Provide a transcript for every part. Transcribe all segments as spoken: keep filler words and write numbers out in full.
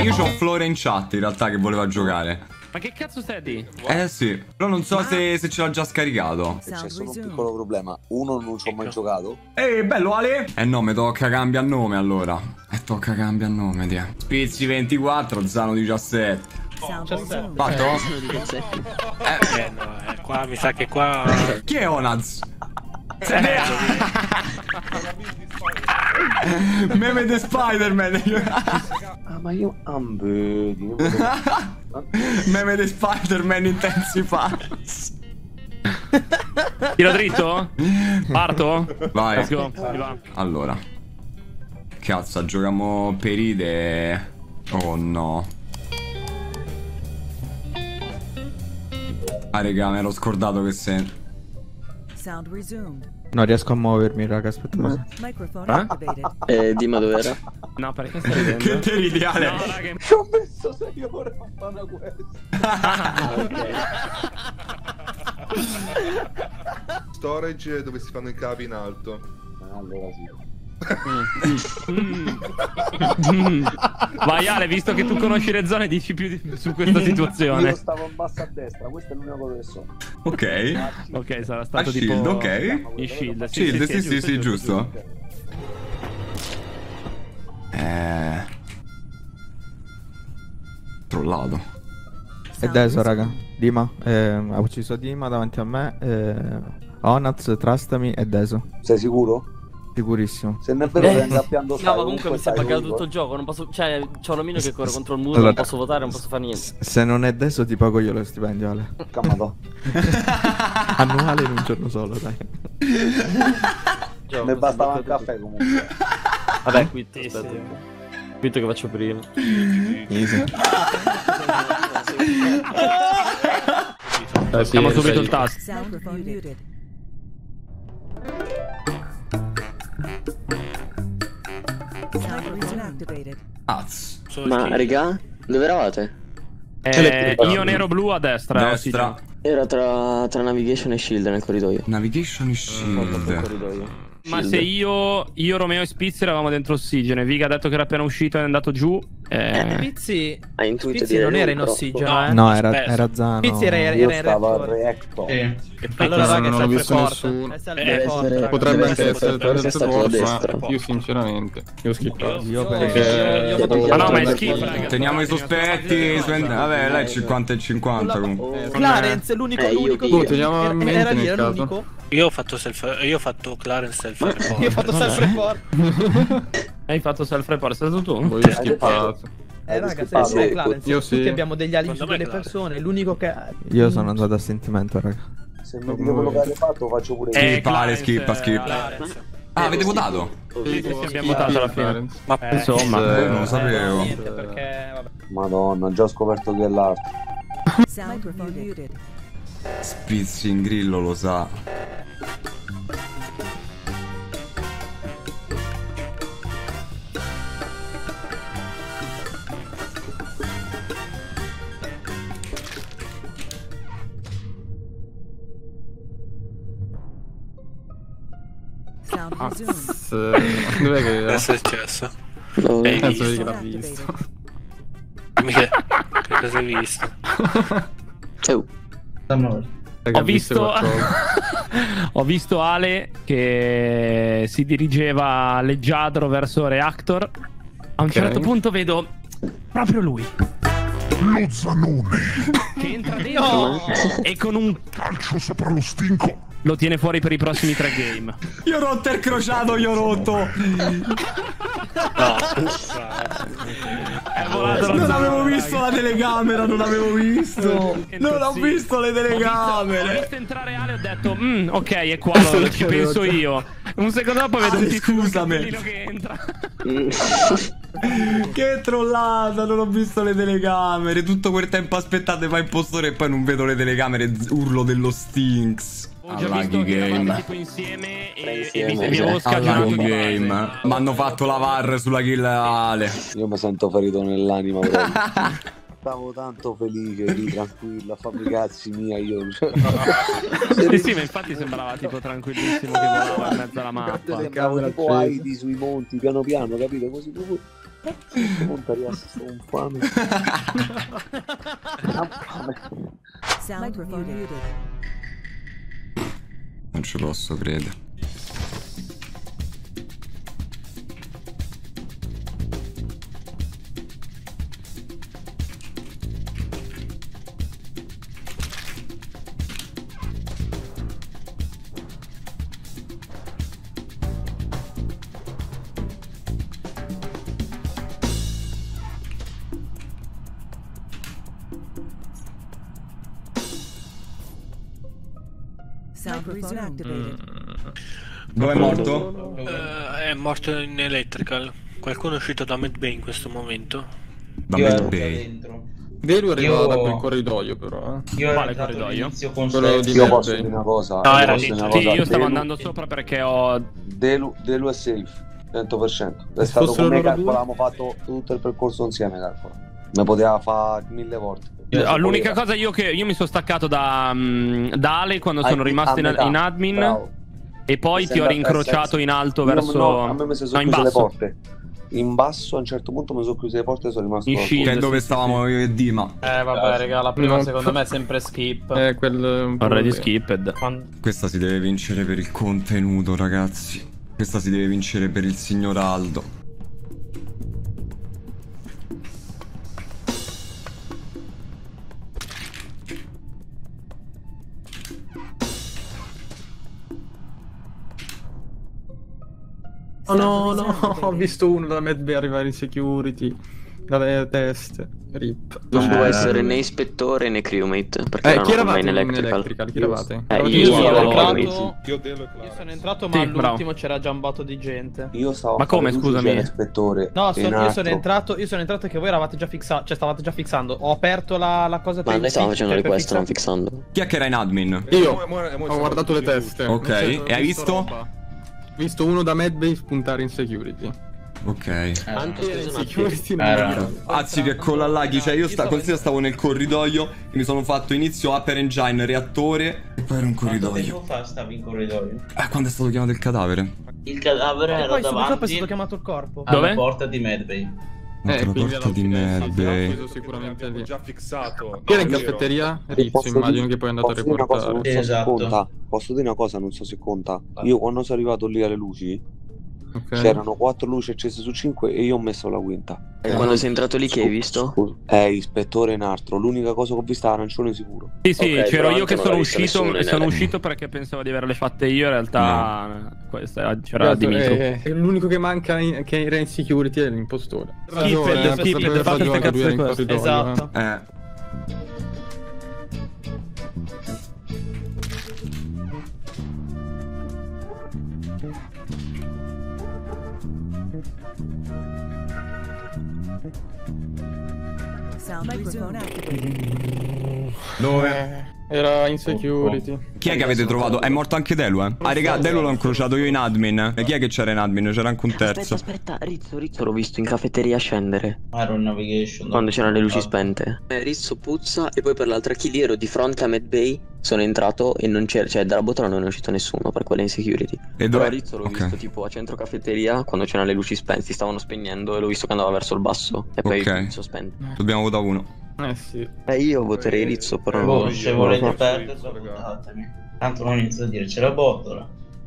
io c'ho Flora in chat in realtà che voleva giocare. Ma che cazzo stai di? Eh sì, però non so se, se ce l'ha già scaricato. C'è solo un piccolo problema. Uno, non ci ho mai giocato. Ehi, bello Ale! Eh no, mi tocca cambiare nome allora. E tocca cambiare nome, dia. Spizzi ventiquattro, Zano diciassette. Fatto? Eh, eh no, eh, qua mi sa che qua... Chi è Onaz? Meme di Spider-Man. Ah, ma io ambedi. Meme di Spider-Man intensifies. Tiro dritto? Parto? Vai. Let's go. Si va. Allora. Cazzo, giochiamo Peride. Oh no. Ah raga, mi ero scordato che se... Non riesco a muovermi, raga, aspetta. Eh? Eh, Dima dov'era? No, perché stai ridendo? Che te ridi, Ale? No, raga. Ci ho messo sei ore a fare una quest. Storage dove si fanno i cavi in alto. Allora sì. Mm. Mm. Vai Ale, visto che tu conosci le zone, dici più di... su questa situazione. Io stavo in basso a destra, questo è l'unico dove sono. Ok. Ok, sarà stato A tipo... shield, ok. In shield, sì, Shield, sì, sì, sì, sì, giusto. Eh... Trollato. È Deso, raga. Dima. Eh, ha ucciso Dima davanti a me. Eh, Onaz, trustami, è Deso. Sei sicuro? Sicurissimo. Se non è vero, stai ingappiando. No, ma comunque mi stai pagando tutto il gioco. Non posso. Cioè, c'ho l'omino che corre contro il muro. Allora, non posso votare, non posso fare niente. Se non è Deso, ti pago io lo stipendio, Ale. Camato. Annuale in un giorno solo, dai. Ne bastava un caffè comunque. Vabbè, qui sì, aspetta. Sì. Quinto che faccio prima. Easy. Siamo subito il tasto. Az. Ma raga, dove eravate? Eh, io nero blu a destra. Destra. Era tra, tra navigation e shield nel corridoio. Navigation e Nel shield. corridoio. Ma se io, io, Romeo e Spizzi eravamo dentro ossigeno, Viga ha detto che era appena uscito e è andato giù. Eh... Spizzi, Ha intuito Spizzi non era in troppo. ossigeno, eh. No, era, era Zano. Spizzi era, era Io in stavo al reattore. reactor. Eh. Allora raga, non è ho visto self-report. nessuno. È Deve self-report, essere- raga. Potrebbe Deve anche essere potrebbe essere stato a ma destra. io sinceramente io ho skippato. Io Perché io- io- Ma no, ma è schifo, raga. Teniamo i sospetti. su- Vabbè, lei è cinquanta e cinquanta comunque. Clarence è l'unico, Eh, io- l'unico io- che teniamo a era, mente era lì, nel era caso. l'unico. Io ho fatto self... Io ho fatto Clarence self-report. Io ho fatto self-report. Hai fatto self-report, sei stato tu? Poi ho skippato. Eh raga, se skippato? sei Clarence, Io sì. tutti abbiamo degli alibi su Secondo me quelle Clarence. persone, l'unico che... Io sono andato a sentimento, raga. Se mi dite quello che avete fatto, faccio pure io. Eh, Skippa, Ale, Clarence, skippa, skippa. Clarence. Ah, avete votato? Sì, sì, sì, abbiamo votato alla fine. Ma Eh, insomma. Eh, non lo sapevo. Niente, perché... Vabbè. Madonna, ho già scoperto che è l'altro. Spizzi in grillo lo sa. Az, dov'è che era? che è successo? No, Ehi, Penso che l'ha visto. Mica... Che cosa hai visto? oh, Raga, Ho visto... qualcosa. Ho visto Ale che si dirigeva leggiadro verso Reactor. A un Ok. certo punto vedo proprio lui Lo Zanone, che entra dentro e con un calcio sopra lo stinco. lo tiene fuori per i prossimi tre game. Io ho rotto il crociato, io ho rotto. No. È volato lo Non Zano, avevo raga. visto la telecamera, non avevo visto. Non ho visto le Ho visto, ho telecamere. visto entrare Ale e ho detto mm, ok, è qua, lo, ci penso io. Un secondo dopo vedo un Ale, tizio scusami. che entra. Che trollata, non ho visto le telecamere. Tutto quel tempo aspettate, fa impostore e poi non vedo le telecamere. z- Urlo dello Stinks. Ho già Allaghi visto che eravate game. tipo insieme e, Insieme, e vi, vi avevo esatto. scagionato Allaghi di game. base. Mi hanno fatto la V A R sulla kill Ale. Io mi sento ferito nell'anima proprio. Stavo tanto felice lì, tranquillo, a fare i cazzi miei io. Sì, sì, ma infatti sembrava tipo tranquillissimo che volava in mezzo alla mappa. Sembravo tipo Heidi sui monti, piano piano, capito? Così proprio Montariasso, sto un fame. Non ci posso credere. Dove è morto? Uh, è morto in electrical. Qualcuno è uscito da medbay in questo momento? Da medbay. Vero è arrivato da quel corridoio però. Eh. Io Quale corridoio? Quello di Io posso medbay. dire una cosa. No, era posso dire una Sì, cosa. io stavo Delu- andando sopra perché ho... Delu, Delu è safe, cento per cento. È Se stato fossero come loro due? calcolavamo fatto tutto il percorso insieme, calcola. Mi poteva fare mille volte. Ah, l'unica cosa io che io mi sono staccato da, mm, da Ale quando sono Ai- rimasto a in, metà, in admin bravo. e poi Mi ti ho sembra- rincrociato in alto Io verso... no, a me mi si sono no, in chiuse le basso. porte. In basso a un certo punto mi sono chiuse le porte e sono rimasto In da shield. Che è sì, dove sì, stavamo io e Dima. Eh vabbè raga, la prima No. secondo me è sempre skip. Eh, quel... Already skipped. Quando- Questa si deve vincere per il contenuto, ragazzi. Questa si deve vincere per il signor Aldo. Oh no, no, ho visto uno da medbay arrivare in security. Dalle teste. Rip. Non Eh. può essere né ispettore né crewmate. Perché Eh, erano chi con eravate me in in electrical. electrical? Chi eravate? Eh, Eravate io in sono due? entrato- Io Delo e Io Claudio. sono entrato, ma Sì, all'ultimo bravo. c'era già un botto di gente. Io stavo Ma a fare come, luci, scusami? c'era l'ispettore. No, e sono- un io sono altro. entrato, io sono entrato che voi eravate già fixando, cioè stavate già fixando. Ho aperto la, la cosa per Ma il noi stavamo fix- facendo per request, non fixare- fixando. Chi è che era in admin? Io Mo- mo- mo- ho siamo guardato le tutti teste. Ok, Nel senso, ho e hai visto? roba. Ho visto uno da medbay spuntare in security. Ok. Anche In scusa un attimo. security non mi ricordo. Anzi che con la laghi, cioè io sta, considera stavo nel corridoio e mi sono fatto inizio upper engine, reattore e poi era un Quanto corridoio. tempo fa stavi in corridoio? Eh, quando è stato chiamato il cadavere? Il cadavere E era poi subito dopo è davanti stato chiamato il corpo. alla Dove? porta di medbay. Alla quindi porta alla di fine sì, medbay. però sicuramente Abbiamo lì. già fissato. Chi era in No, è vero. caffetteria? E Rizzo, posso immagino dire- che poi è andato a posso dire una cosa, reportare. non so se Esatto. conta. Posso dire una cosa, non so se conta. Io quando sono arrivato lì alle luci Ok. c'erano quattro luci accese su cinque e io ho messo la quinta. E quando sei entrato lì, che hai visto? Scusa. Eh, ispettore in altro. L'unica cosa che ho visto è arancione sicuro. Sì, sì, Ok, c'ero però io anche che non sono l'ha visto uscito, nessuno in sono ele- uscito perché pensavo di averle fatte io, in realtà questa c'era Esatto, Dimitro. eh, eh, l'unico che manca in, che era in security è l'impostore. Skipped, eh, skipped, per fate ragione ste lui era in cazzo di corridoio, Esatto. Eh. Dove? eh. Era in security. Chi è che avete trovato? È morto anche Delu, eh? Ah, raga, Delu l'ho incrociato io in admin. E chi è che c'era in admin? C'era anche un terzo. Aspetta, aspetta, Rizzo, Rizzo l'ho visto in caffetteria scendere. Iron Navigation. Quando c'erano le luci spente. Eh, Rizzo puzza e poi per l'altra kill ero di fronte a medbay. Sono entrato e non c'era, cioè dalla botola non è uscito nessuno per quella in security. E Però dove? Rizzo l'ho Ok. visto tipo a centro caffetteria quando c'erano le luci spente, si stavano spegnendo e l'ho visto che andava verso il basso. E poi Ok. Rizzo spento. Dobbiamo votare uno. Eh sì. Eh io voterei Rizzo, però Boh, non se non lo volete so. perdere, votatemi. Tanto non inizio a dire c'è la botola.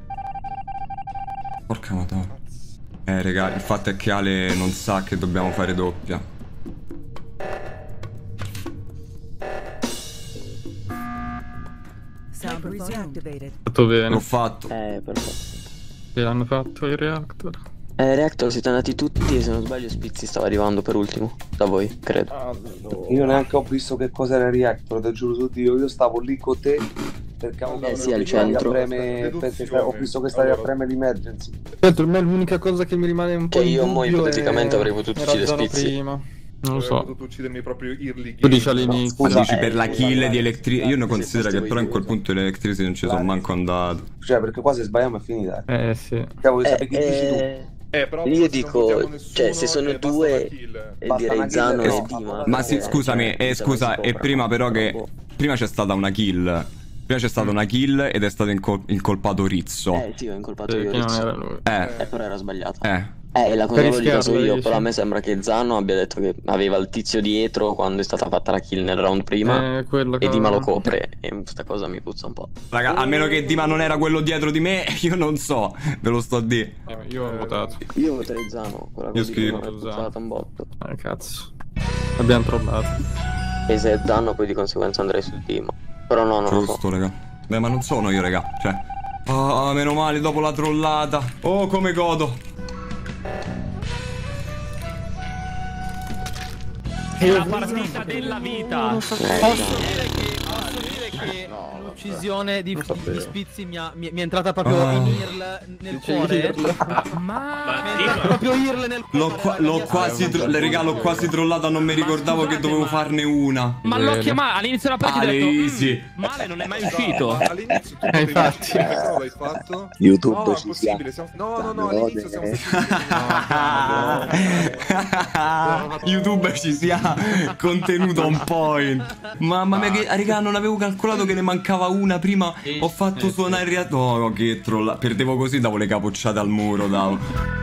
Porca madonna. Eh, raga, il fatto è che Ale non sa che dobbiamo fare doppia. Fatto bene. L'ho fatto. Eh, perfetto. Che l'hanno fatto il reactor. Eh, Reactor siete andati tutti e se non sbaglio Spizzi stava arrivando per ultimo. Da voi, credo. Io neanche ho visto che cosa era il reactor, te giuro su Dio. Io stavo lì con te perché avevo Eh, sì, al stavi a centro. preme- perché sta- ho visto che stavi a premere l'emergency. Certo, a me l'unica cosa che mi rimane un po' Che in io mo dubbio ipoteticamente è- avrei potuto era uccidere Zano Spizzi. prima. Non lo Avrei so. potuto uccidermi proprio early Tu dici game. all'inizio. Ma Scusa, dici per la kill di Electricity? Io non Sì, considero sì, che però in quel punto di Electricity non ci sono manco andato. Cioè, perché qua se sbagliamo è finita. Eh. Eh sì. Cioè, vuoi Eh, sapere che dici tu? eh, Eh, però Io se non dico, votiamo nessuno, cioè, se sono eh, basta due- la kill. e Basta direi una kill, Zano no, e Dima. Ma sì, eh, scusami, cioè, eh, Zano scusa, si e copra, prima però che... boh. Prima c'è stata una kill. Prima c'è stata una kill ed è stato incol- incolpato Rizzo. Eh sì, ho incolpato Sì, io che non Rizzo. era lui. Eh, Eh, però era sbagliata. eh. Eh, la cosa Per l'ho lì caso rischiarlo, io, dici? però a me sembra che Zano abbia detto che aveva il tizio dietro quando è stata fatta la kill nel round prima Eh, quello e Dima lo cavolo. copre e questa cosa mi puzza un po'. Raga, a meno che Dima non era quello dietro di me, io non so, ve lo sto a dire. Eh, io ho votato. Io voterei Zano, quella Io cosa di schifo. Dima mi è puzzata un botto. Eh, cazzo. Abbiamo trollato. E se è Zano poi di conseguenza andrei su Dima. Però no, non lo so. Giusto, raga. Beh, ma non sono io, raga. Cioè. Ah, meno male dopo la trollata. Oh, come godo. È la partita della vita. Posso dire che, posso dire che l'uccisione di, di Spizzi mi, ha, mi, mi è entrata proprio Ah. in Irl nel cuore. Ma Mi è entrata proprio Irl nel cuore. L'ho qua- l'ho quasi, tro- le raga, l'ho quasi trollata, non mi ricordavo che dovevo farne una. Ma l'ho chiamato all'inizio della partita e ho detto Easy. "Mm, male non è mai uscito. All'inizio tu Eh, potevi infatti. dire che cosa l'hai fatto? YouTube No, è ci impossibile. sia. Siamo... No, no, no, No, all'inizio siamo eh. stati... YouTube ci sia contenuto on point. Mamma mia, che raga, non avevo calcolato che ne mancava una prima. Ho fatto suonare il rea- No, che trolla. Perdevo così, davo le capocciate al muro, davo.